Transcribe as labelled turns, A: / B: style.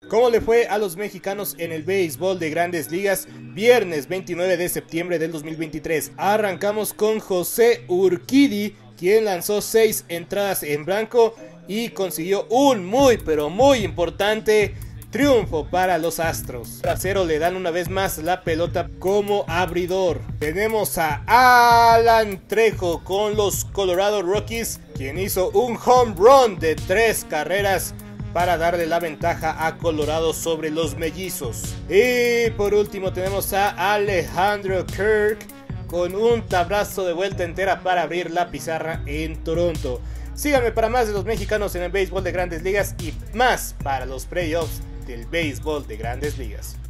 A: ¿Cómo le fue a los mexicanos en el béisbol de Grandes Ligas? Viernes 29 de septiembre del 2023. Arrancamos con José Urquidy, quien lanzó 6 entradas en blanco y consiguió un muy importante triunfo para los Astros. Trasero le dan una vez más la pelota como abridor. Tenemos a Alan Trejo con los Colorado Rockies, quien hizo un home run de 3 carreras para darle la ventaja a Colorado sobre los Mellizos. Y por último tenemos a Alejandro Kirk con un tablazo de vuelta entera para abrir la pizarra en Toronto. Síganme para más de los mexicanos en el béisbol de Grandes Ligas y más para los playoffs del béisbol de Grandes Ligas.